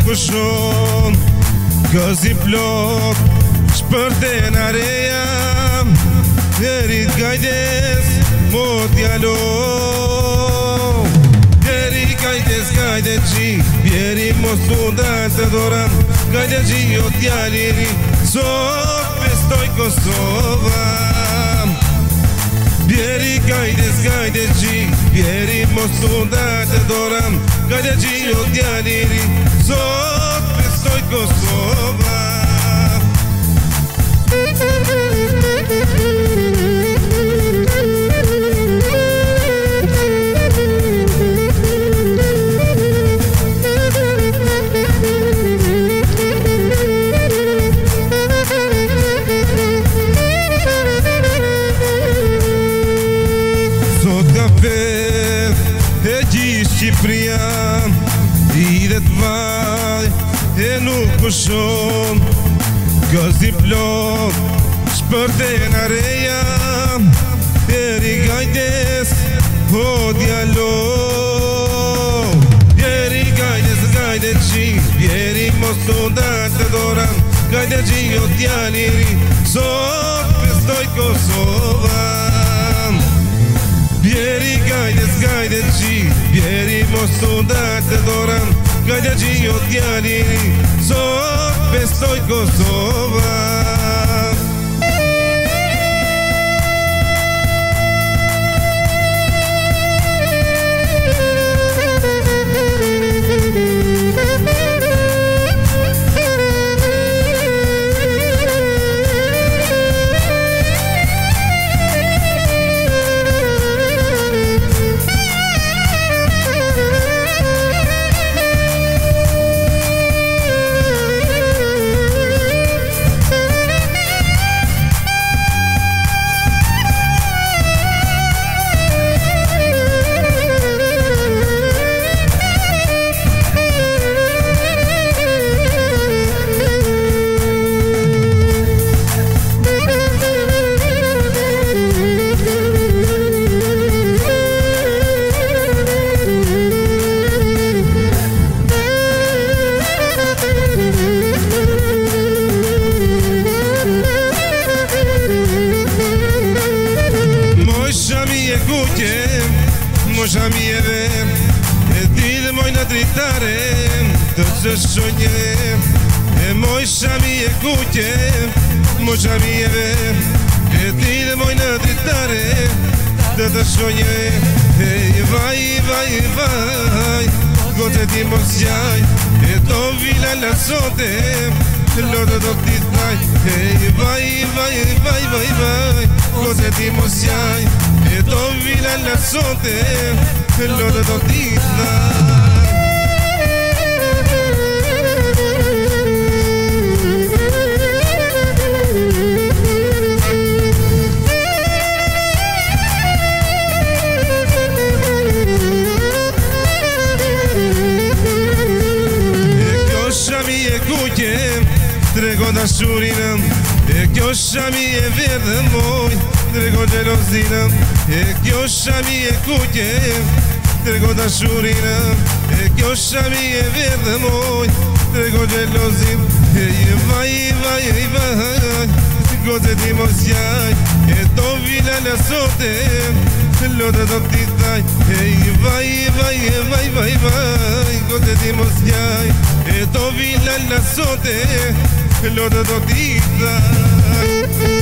pushon Gëzi plok Shpërten areja Djerit gajdes Mo djalo Djeri gajdes gajde qi Bjeri mos mundan të doram Gajde qi o djaliri Sot festoj Kosova Bjeri gajdes gajde qi Bjeri mos mundan të doram Gajde qi o djaliri Sot festoj Kosova Shqipëria I dhe të vaj E nuk pushon Gëzi plot Shpërten areja Djeri gajdes O djalo Djeri gajdes gajde qi Bjeri mos mundan të doram Gajde qi o djaliri Sot festoj Kosova Bjeri gajdes gajde qi Bjeri mos mundan të doram Gajde qi o djaliri Sot festoj Kosova Mosha mi e ver E dilë moj në dritare Të që shonje E mosha mi e kuqe Mosha mi e ver E dilë moj në dritare Të të shonje E vaj, vaj, vaj Gote ti mos jaj E to vila la sote Lodë do t'i taj E vaj, vaj, vaj, vaj, vaj Gote ti mos jaj E to vila la sote Lodë do t'i taj Trego dashurinëm E kjo shami e verdë moj Trego gjelozinëm E kjo shami e kuqe Trego dashurinëm E kjo shami e verdë moj Trego gjelozim E vaj, vaj, vaj Gote ti mos jaj E to vila la sote Lodë do t'i taj E vaj, vaj, vaj, vaj, vaj Gote ti mos jaj E to vila la sote Lodë do t'i taj